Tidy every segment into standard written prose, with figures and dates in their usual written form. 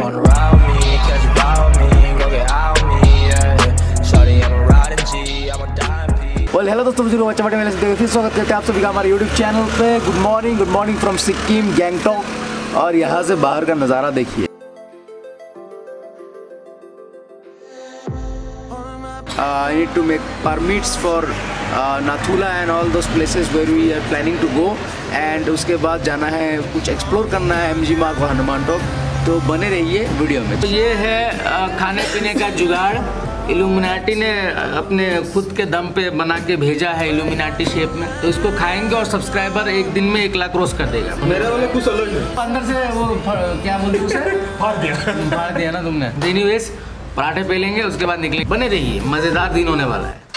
Hello दोस्तों, फिर स्वागत करते हैं आप सभी का हमारे यूट्यूब चैनल पे। Good morning from Sikkim Gangtok. और यहाँ से बाहर का नज़ारा देखिए। I need to make permits for Nathula and all those places where we are planning to go, and उसके बाद जाना है, कुछ एक्सप्लोर करना है MG मार्ग और हनुमान टॉक। तो बने रहिए वीडियो में। तो ये है खाने पीने का जुगाड़। इल्यूमिनाटी ने अपने खुद के दम पे बना के भेजा है इल्यूमिनाटी शेप में। तो इसको खाएंगे और सब्सक्राइबर एक दिन में 1 लाख क्रॉस कर देगा। मेरे वाले कुछ अलग है। अंदर से वो क्या बोलते उसे फाड़ दिया ना तुमने। एनीवेज पराठे पेलेंगे, उसके बाद निकलेंगे। बने रहिए, मजेदार दिन होने वाला है।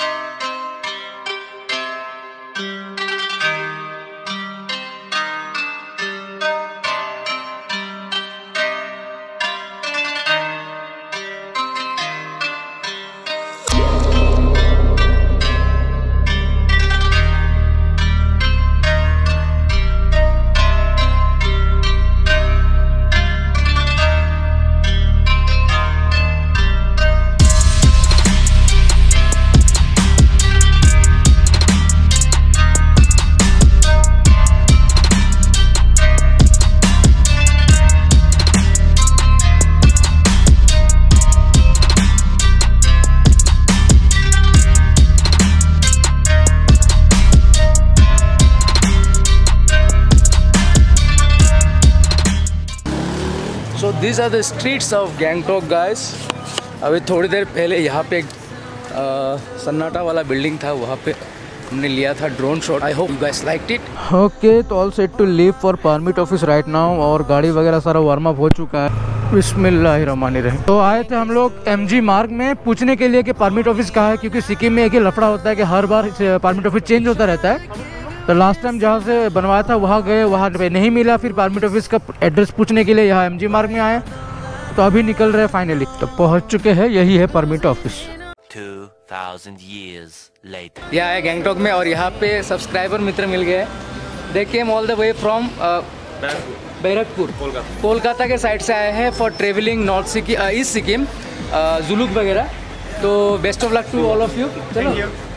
So these are the streets of Gangtok, guys. अभी थोड़ी देर पहले यहाँ पे एक सन्नाटा वाला बिल्डिंग था, वहाँ पे हमने लिया था drone shot. I hope you guys liked it. Okay, तो all set to leave for permit office right now. और गाड़ी वगैरह सारा वार्म अप हो चुका है। बिस्मिल्लाहिर्रहमानिर्रहीम। तो आए थे हम लोग MG मार्ग में पूछने के लिए कि परमिट ऑफिस कहाँ है, क्योंकि सिक्किम में एक ही लफड़ा होता है कि हर बार परमिट ऑफिस चेंज होता रहता है। तो लास्ट टाइम जहाँ से बनवाया था वहाँ गए, वहाँ पे नहीं मिला। फिर परमिट ऑफिस का एड्रेस पूछने के लिए यहाँ MG मार्ग में आए। तो अभी निकल रहे फाइनली। तो पहुँच चुके हैं, यही है परमिट ऑफिस। 2000 years later। यह है गैंगटॉक में, और यहाँ पे सब्सक्राइबर मित्र मिल गए। They came all the way from Barrackpore, Kolkata के साइड से आए हैं for travelling north Sikkim, east Sikkim, Zuluk वगैरह। तो best of luck to all of you. चलो,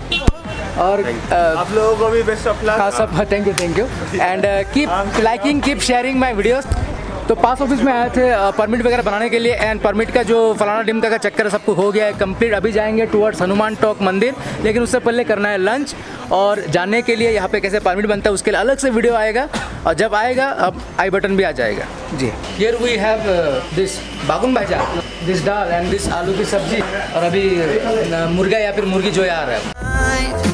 और आप लोगों को भी बेस्ट ऑफ लक। हाँ सब, thank you and keep liking, keep sharing my videos. तो पास ऑफिस में आए थे परमिट वगैरह बनाने के लिए, एंड परमिट का जो फलाना डिमका का चक्कर है सब कुछ हो गया है कंप्लीट। अभी जाएंगे टुवर्ड्स हनुमान टॉक मंदिर, लेकिन उससे पहले करना है लंच। और जाने के लिए यहाँ पे कैसे परमिट बनता है उसके लिए अलग से वीडियो आएगा, और जब आएगा अब आई बटन भी आ जाएगा जी। Here we have this begun bhaja, this dal and this aloo की सब्जी, और अभी मुर्गा या फिर मुर्गी जो आ रहा है।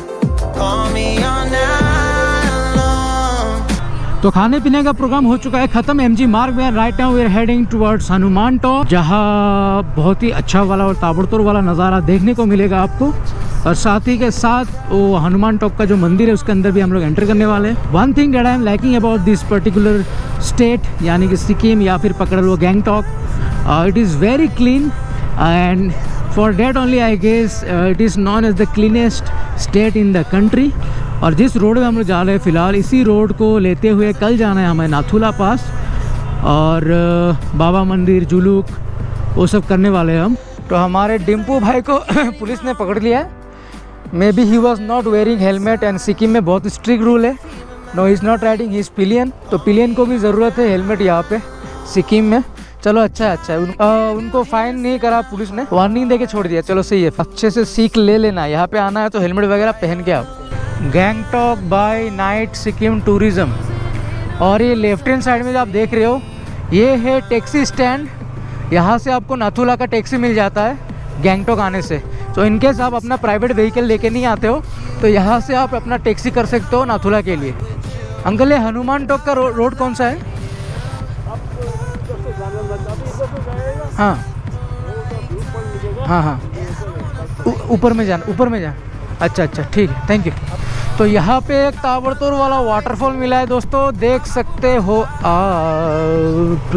तो खाने पीने का प्रोग्राम हो चुका है खत्म MG मार्ग में। Right now we are heading towards Hanuman Tok, जहाँ बहुत ही अच्छा वाला और ताबड़तोड़ वाला नज़ारा देखने को मिलेगा आपको। और साथ ही के साथ वो हनुमान टॉक का जो मंदिर है उसके अंदर भी हम लोग एंटर करने वाले हैं। One thing that I am liking about this particular state, यानी कि सिक्किम या फिर पकड़ लो Gangtok, it is very clean, and for date only I guess it is known as the cleanest state in the country. और जिस रोड में हम लोग जा रहे हैं फ़िलहाल, इसी रोड को लेते हुए कल जाना है हमें नाथुला पास, और बाबा मंदिर, जुलूक, वो सब करने वाले हैं हम। तो हमारे डिम्पू भाई को पुलिस ने पकड़ लिया है। Maybe he was not wearing helmet, and Sikkim में बहुत स्ट्रिक्ट रूल है, no he is not riding, he is pillion. तो पिलियन को भी ज़रूरत है हेलमेट यहाँ पे सिक्किम में। चलो अच्छा है। उनको फाइन नहीं करा पुलिस ने, वार्निंग दे के छोड़ दिया। चलो सही है, अच्छे से सीख ले लेना। यहाँ पे आना है तो हेलमेट वगैरह पहन के आओ। Gangtok by night Sikkim tourism. और ये लेफ्ट हैंड साइड में जो आप देख रहे हो, ये है टैक्सी स्टैंड। यहाँ से आपको नाथुला का टैक्सी मिल जाता है गैंगटॉक आने से। तो इनकेस आप अपना प्राइवेट व्हीकल लेके नहीं आते हो तो यहाँ से आप अपना टैक्सी कर सकते हो नाथुला के लिए। अंकल, ये हनुमान टॉक का रोड कौन सा है? हाँ हाँ हाँ, ऊपर में जाना। अच्छा ठीक है, थैंक यू। तो यहाँ पे एक ताबड़तोड़ वाला वाटरफॉल मिला है दोस्तों, देख सकते हो आप।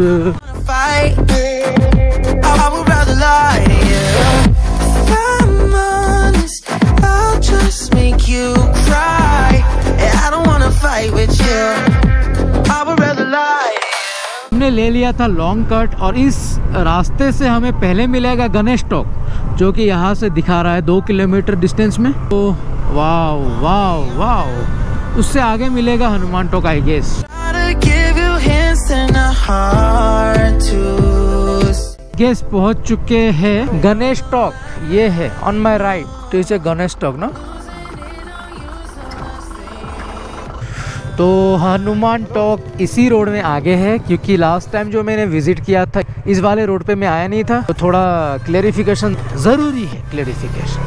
हमने ले लिया था लॉन्ग कट और इस रास्ते से हमें पहले मिलेगा गणेश टॉक, जो कि यहाँ से दिखा रहा है 2 किलोमीटर डिस्टेंस में। तो वाव वाव वाव, उससे आगे मिलेगा Hanuman Tok I guess. Guess पहुँच चुके हैं गणेश टॉक, ये है ऑन माई राइट, तो इसे गणेश टॉक ना। तो हनुमान टॉक इसी रोड में आगे है, क्योंकि लास्ट टाइम जो मैंने विजिट किया था इस वाले रोड पे मैं आया नहीं था, तो थोड़ा क्लेरिफिकेशन ज़रूरी है, क्लेरिफिकेशन।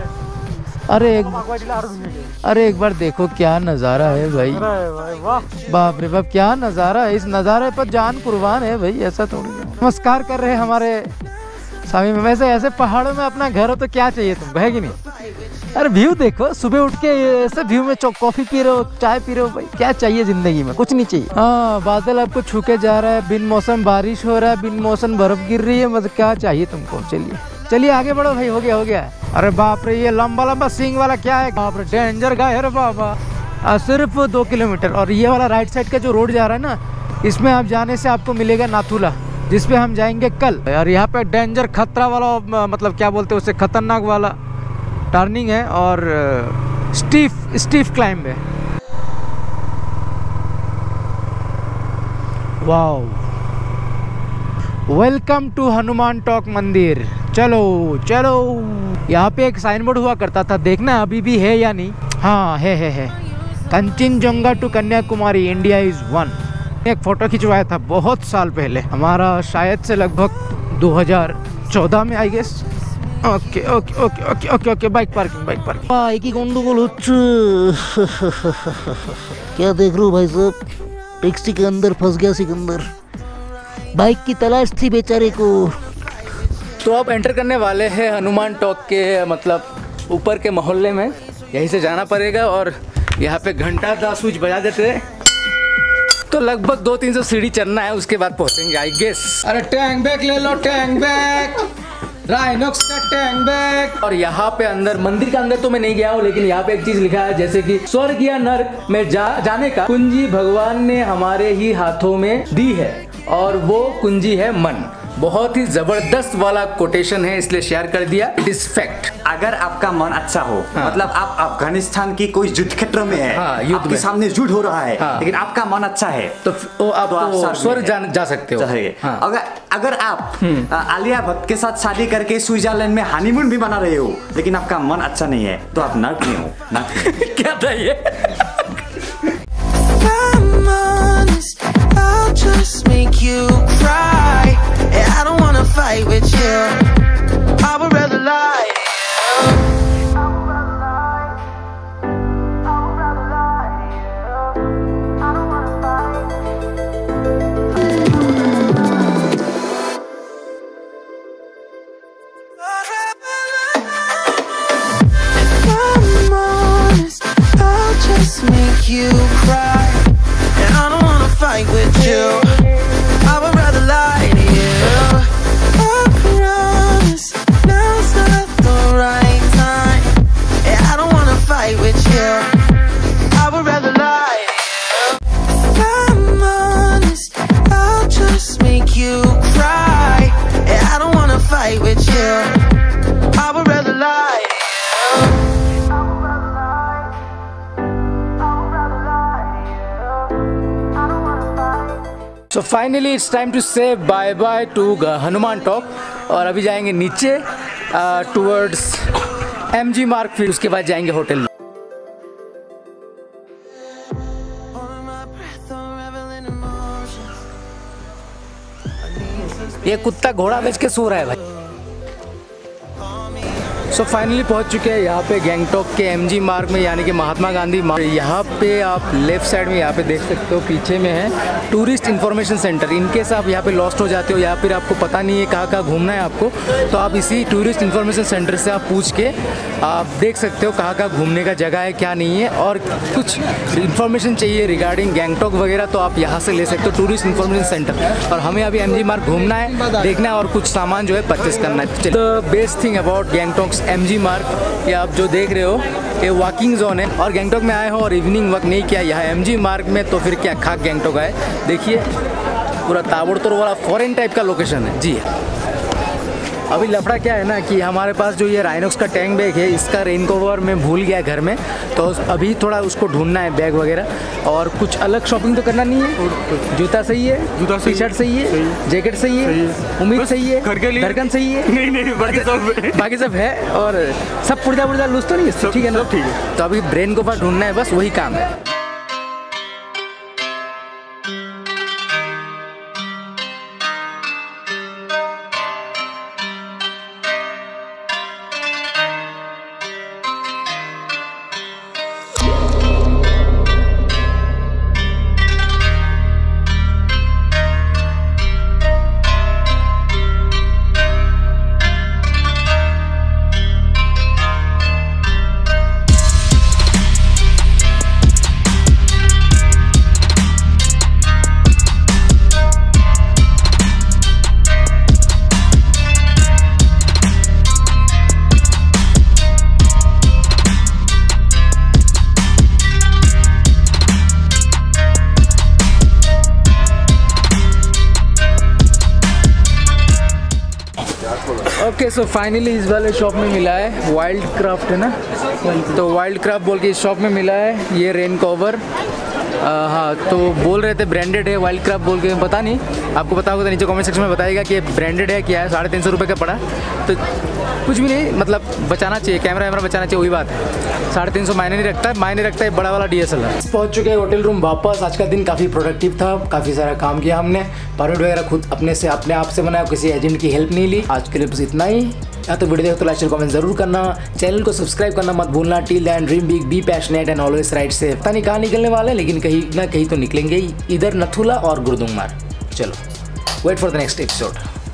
अरे एक बार देखो क्या नज़ारा है भाई, बाप रे बाप क्या नज़ारा है, इस नज़ारे पर जान कुर्बान है भाई, ऐसा थोड़ी। नमस्कार कर रहे हैं हमारे स्वामी में। वैसे ऐसे पहाड़ों में अपना घर हो तो क्या चाहिए तुमको, है कि नहीं? अरे व्यू देखो, सुबह उठ के ऐसे व्यू में कॉफी पी रहे हो, चाय पी रहे हो भाई, क्या चाहिए जिंदगी में, कुछ नहीं चाहिए। हाँ, बादल आपको छू के जा रहा है, बिन मौसम बारिश हो रहा है, बिन मौसम बर्फ गिर रही है, मतलब क्या चाहिए तुमको। चलिए आगे बढ़ो भाई, हो गया। अरे बाप रे, ये लंबा सींग वाला क्या है, बाप रे डेंजर गाय है बाबा। सिर्फ 2 किलोमीटर, और ये वाला राइट साइड का जो रोड जा रहा है ना, इसमें आप जाने से आपको मिलेगा नाथुला, जिसपे हम जाएंगे कल। और यहाँ पे डेंजर खतरा वाला, मतलब क्या बोलते हैं उसे, खतरनाक वाला टर्निंग है और स्टीफ क्लाइंब है। Wow, welcome to Hanuman Tok mandir. चलो यहाँ पे एक साइन बोर्ड हुआ करता था, देखना अभी भी है या नहीं। हाँ है। Kanchenjunga to Kanyakumari, India is one. एक फोटो खिंचवाया था बहुत साल पहले, हमारा शायद से लगभग 2014 में I guess. Okay bike parking. एक ही गंडगोल होच्छे। क्या देख रहे हो भाई साहब, टैक्सी के अंदर फंस गया सिकंदर, बाइक की तलाश थी बेचारे को। तो अब एंटर करने वाले हैं हनुमान टॉक के मतलब ऊपर के मोहल्ले में, यहीं से जाना पड़ेगा और यहाँ पे घंटा का स्विच बजा देते हैं, तो लगभग 200-300 सीढ़ी चढ़ना है, उसके बाद पहुँचेंगे आई गेस। अरे टैंक बैग ले लो, टैंक बैग, राइनॉक्स का टैंक बैग। और यहाँ पे अंदर, मंदिर के अंदर तो मैं नहीं गया हूँ, लेकिन यहाँ पे एक चीज लिखा है, जैसे कि स्वर्ग या नर्क में जाने का कुंजी भगवान ने हमारे ही हाथों में दी है, और वो कुंजी है मन। बहुत ही जबरदस्त वाला कोटेशन है, इसलिए शेयर कर दिया। It is fact. अगर आपका मन अच्छा हो, मतलब आप अफगानिस्तान की कोई युद्ध क्षेत्र में है, आपके सामने युद्ध हो रहा है, लेकिन आपका मन अच्छा है, तो आप स्वर्ग जा सकते हो। अगर आप आलिया भट्ट के साथ शादी करके स्विट्जरलैंड में हनीमून भी बना रहे हो, लेकिन आपका मन अच्छा नहीं है, तो आप नर्क में हो। क्या था ये? Just make you cry. I don't wanna fight with you. I would rather lie. If I'm honest, I'll just make you cry. And I don't wanna fight with you. I would rather lie to you. I promise now's not the right time. And I don't wanna fight with you. I would rather lie to you. If I'm honest, I'll just make you cry. And I don't wanna fight with you. I would rather lie to you. So finally it's time to say bye bye to Hanuman Tok, और अभी जाएंगे नीचे towards MG मार्ग, फिर उसके बाद जाएंगे hotel. ये कुत्ता घोड़ा बेच के सो रहा है भाई। सो फाइनली पहुंच चुके हैं यहाँ पे गैंगटॉक के MG मार्ग में, यानी कि महात्मा गांधी मार्ग। यहाँ पे आप लेफ्ट साइड में यहाँ पे देख सकते हो, पीछे में है टूरिस्ट इन्फॉर्मेशन सेंटर। इनकेस आप यहाँ पे लॉस्ट हो जाते हो या फिर आपको पता नहीं है कहाँ घूमना है आपको, तो आप इसी टूरिस्ट इन्फॉर्मेशन सेंटर से आप पूछ के आप देख सकते हो कहाँ घूमने का जगह है, क्या नहीं है, और कुछ इन्फॉर्मेशन चाहिए रिगार्डिंग गैंगटॉक वगैरह तो आप यहाँ से ले सकते हो, टूरिस्ट इन्फॉर्मेशन सेंटर। और हमें अभी MG मार्ग घूमना है, देखना है और कुछ सामान जो है परचेस करना है। The best thing about Gangtok MG Marg, ये आप जो देख रहे हो ये वॉकिंग जोन है, और गैंगटॉक में आए हो और इवनिंग वॉक नहीं किया यहाँ MG मार्ग में, तो फिर क्या खाक गैंगटॉक आए। देखिए पूरा ताबड़तोड़ वाला फॉरेन टाइप का लोकेशन है जी। अभी लफड़ा क्या है ना कि हमारे पास जो ये राइनॉक्स का टैंक बैग है, इसका रेन कवर मैं भूल गया घर में, तो अभी थोड़ा उसको ढूंढना है बैग वगैरह। और कुछ अलग शॉपिंग तो करना नहीं है। जूता सही है, टी शर्ट सही है, जैकेट सही है, उम्मीद सही है, घर के लिए धड़कन सही है, नहीं बाकी सब है। और सब पुर्जा लूज तो नहीं है, ठीक है ना? ठीक है। तो अभी ब्रेन कवर ढूंढना है, बस वही काम है। ओके, सो फाइनली इस वाले शॉप में मिला है, वाइल्ड क्राफ्ट है ना, तो वाइल्ड क्राफ्ट बोल के इस शॉप में मिला है ये रेन कवर। हाँ, तो बोल रहे थे ब्रांडेड है वाइल्ड क्राफ्ट बोल के, पता नहीं, आपको पता होगा तो नीचे कमेंट सेक्शन में बताइएगा कि ब्रांडेड है क्या है। 350 रुपये का पड़ा, तो कुछ भी नहीं, मतलब बचाना चाहिए, कैमरा वैमरा बचाना चाहिए, वही बात है। 350 मायने नहीं रखता है, मायने रखता है बड़ा वाला DSLR। पहुंच चुके हैं होटल रूम वापस। आज का दिन काफ़ी प्रोडक्टिव था, काफ़ी सारा काम किया हमने, परमिट वगैरह खुद अपने आप से बनाया, किसी एजेंट की हेल्प नहीं ली। आज के लिए बस इतना ही। या तो वीडियो देखो तो लाइक शेयर कमेंट जरूर करना, चैनल को सब्सक्राइब करना मत भूलना। Till then dream big, be passionate and always right से। पता नहीं कहाँ निकलने वाले, लेकिन कहीं ना कहीं तो निकलेंगे ही, इधर नथुला और गुरुदुंगमार। चलो, wait for the next episode.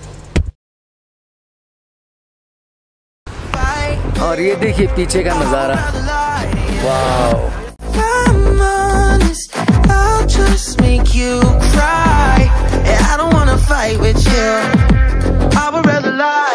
और ये देखिए पीछे का नज़ारा, wow. I'm honest, I'll just make you cry. I don't wanna fight with you. I would rather lie.